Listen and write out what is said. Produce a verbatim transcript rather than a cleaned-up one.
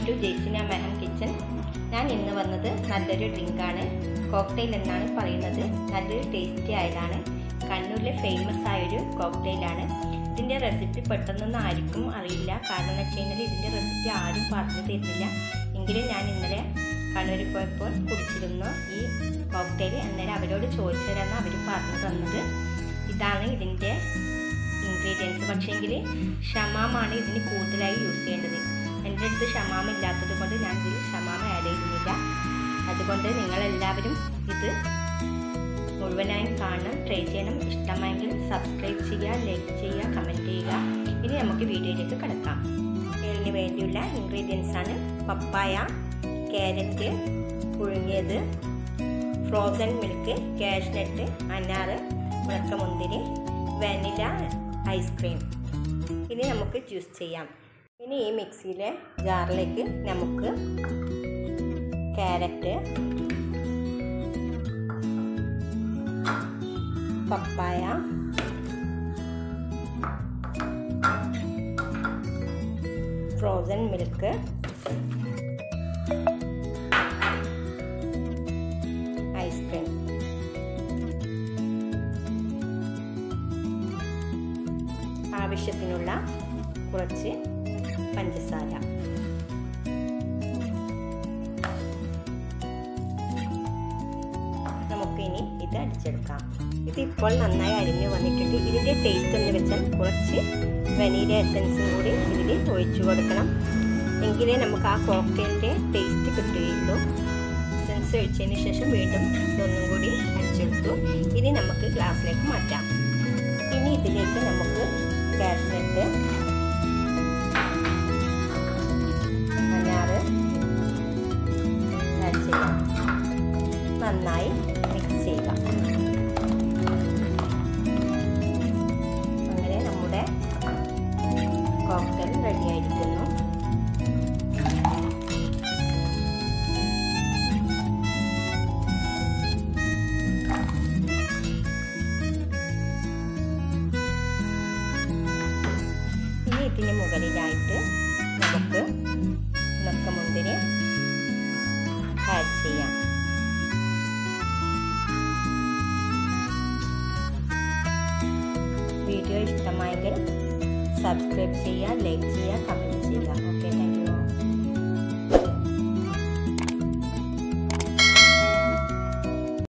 Welcome to Jaseena മെഹം kitchen. ഞാൻ ഇന്ന് വന്നത് നല്ലൊരു ഡ്രിങ്കാണ്. കോക്ടെയിൽ എന്നാണ് പറയുന്നത്. നല്ലൊരു ടേസ്റ്റി ആയതാണ്. കണ്ണൂരിലെ ഫേമസ് ആയൊരു കോക്ടെയിലാണ്. ഇതിൻ്റെ റെസിപ്പി പെട്ടെന്നൊന്നും ആർക്കും അറിയില്ല. കാരണം എന്ന് വെച്ച് കഴിഞ്ഞാൽ ഇതിൻ്റെ റെസിപ്പി ആരും പറഞ്ഞു തരുന്നില്ല. എങ്കിലും ഞാൻ ഇന്നലെ കണ്ണൂരിൽ പോയപ്പോൾ കുടിച്ചിരുന്നു ഈ കോക്ടെയിൽ. അന്നേരം അവരോട് ചോദിച്ചു തരാമെന്ന് അവർ പറഞ്ഞു തന്നത്. ഇതാണ് ഇതിൻ്റെ ഇൻഗ്രീഡിയൻസ്. പക്ഷേങ്കിൽ ഷമാമാണ് ഇതിന് കൂടുതലായി യൂസ് ചെയ്യേണ്ടത്. എൻ്റെ അടുത്ത് ഷമാമ ഇല്ലാത്തത് കൊണ്ട് ഞാൻ ഇതിൽ ഷമാമ ആഡ് ചെയ്യുന്നില്ല. അതുകൊണ്ട് നിങ്ങളെല്ലാവരും ഇത് മുഴുവനായും കാണണം, ട്രൈ ചെയ്യണം. ഇഷ്ടമായെങ്കിൽ സബ്സ്ക്രൈബ് ചെയ്യുക, ലൈക്ക് ചെയ്യുക, കമൻറ്റ് ചെയ്യുക. ഇനി നമുക്ക് വീഡിയോയിലേക്ക് കിടക്കാം. ഇതിന് വേണ്ടിയുള്ള ഇൻഗ്രീഡിയൻസ് ആണ് പപ്പായ, ക്യാരറ്റ് പുഴുങ്ങിയത്, ഫ്രോസൺ മിൽക്ക്, കാഷ്നട്ട്, അനാറ്, ഉണക്കമുന്തിരി, വാനില ഐസ്ക്രീം. ഇനി നമുക്ക് ജ്യൂസ് ചെയ്യാം. ഇനി ഈ മിക്സിയിലെ ജാറിലേക്ക് നമുക്ക് carrot, papaya, frozen milk, ice cream, ആവശ്യത്തിനുള്ള കുറച്ച് പഞ്ചസാര, നമുക്കിനി ഇത് അടിച്ചെടുക്കാം. ഇതിപ്പോൾ നന്നായി അരിഞ്ഞു വന്നിട്ടുണ്ട്. ഇതിൻ്റെ ടേസ്റ്റ് എന്ന് വെച്ചാൽ കുറച്ച് വനീല എസൻസും കൂടി ഇതിൽ ഒഴിച്ചു കൊടുക്കണം. എങ്കിലേ നമുക്ക് ആ കോക്ടെയിലിൻ്റെ ടേസ്റ്റ് കിട്ടുകയുള്ളൂ. എസൻസ് ഒഴിച്ചതിന് ശേഷം വീണ്ടും ഇതൊന്നും കൂടി അടിച്ചെടുത്തു. ഇനി നമുക്ക് ഗ്ലാസ്സിലേക്ക് മാറ്റാം. ഇനി ഇതിലേക്ക് നമുക്ക് കാഷ്നട്ട്, അനാറ് ആഡ് ചെയ്യാം. നന്നായി മിക്സ് ചെയ്യുക. അങ്ങനെ നമ്മുടെ കോക്ടെയിൽ റെഡി ആയിരിക്കുന്നു. ഇനി ഇതിന് മുകളിലായിട്ട് നമുക്ക് ഉണക്കമുന്തിരി ആഡ് ചെയ്യാം. വീഡിയോ ഇഷ്ടമായെങ്കിൽ സബ്സ്ക്രൈബ് ചെയ്യുക, ലൈക്ക് ചെയ്യുക, കമൻറ്റ് ചെയ്യുക. ഓക്കെ.